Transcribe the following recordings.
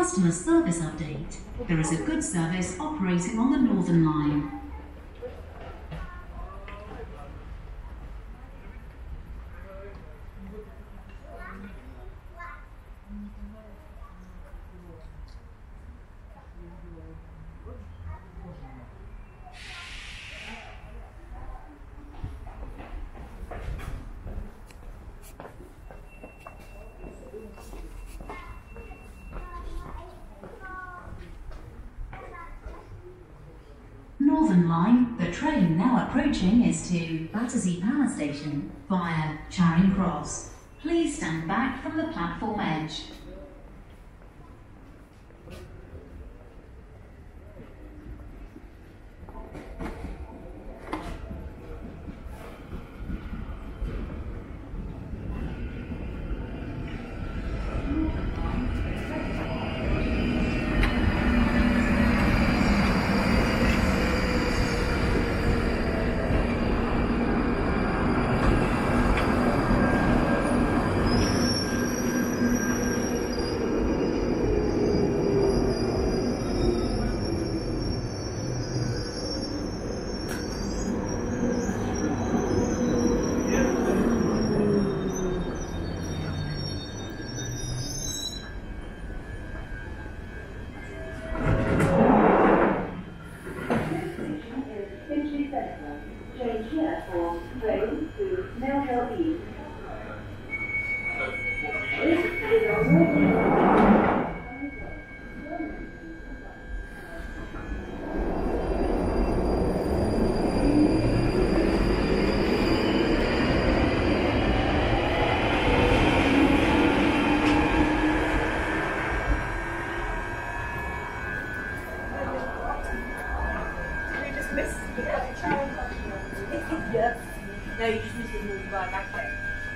Customer service update. There is a good service operating on the Northern Line. Northern Line, the train now approaching is to Battersea Power Station via Charing Cross. Please stand back from the platform edge. Finchley Central. Change here for train to Melhill East. No, you just need to move back there.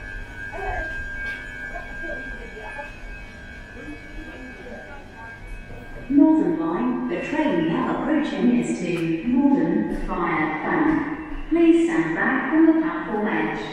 Northern Line, the train now approaching is to Northern via Bank. Please stand back from the platform edge.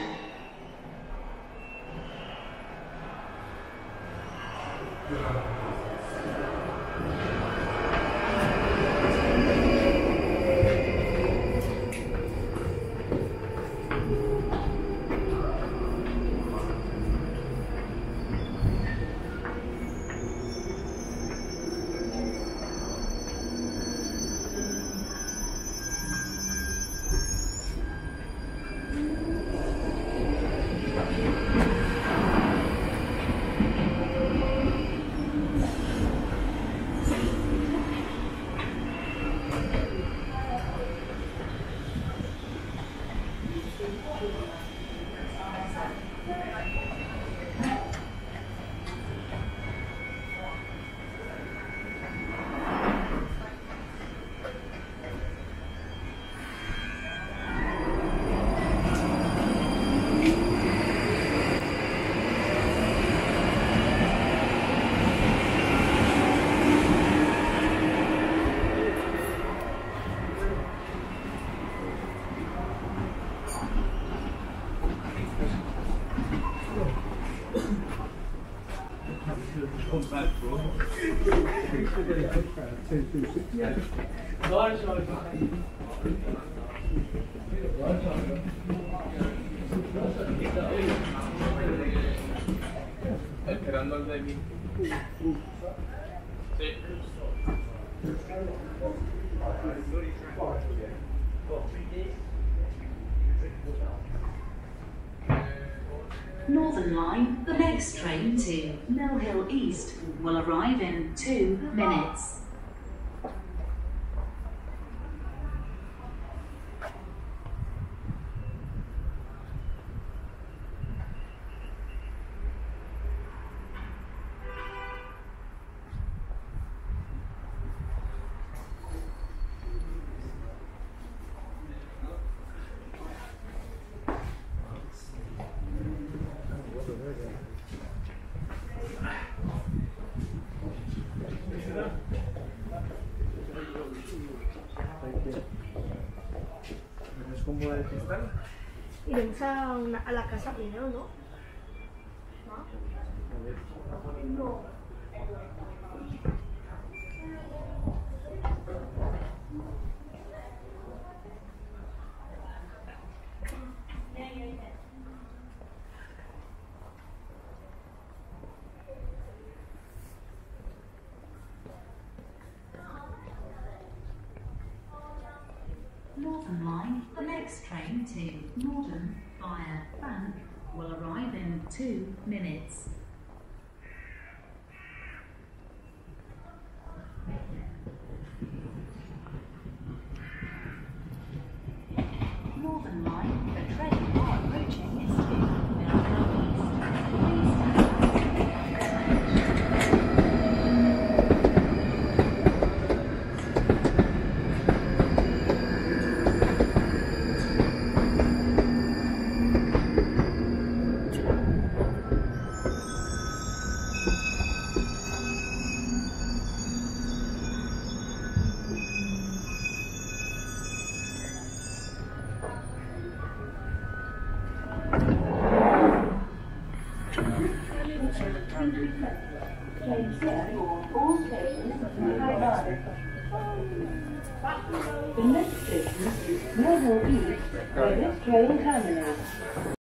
Esperando el de mí. Sí. Northern Line, the next train to Melhill East will arrive in 2 minutes. ¿Es como de cristal? Iremos a la casa primero, ¿no? ¿No? next train to Morden via Bank will arrive in 2 minutes. Northern Line, the train now approaching is to Melville East. Please Change here for all stations by line. The next station is Melville East, where this train terminates.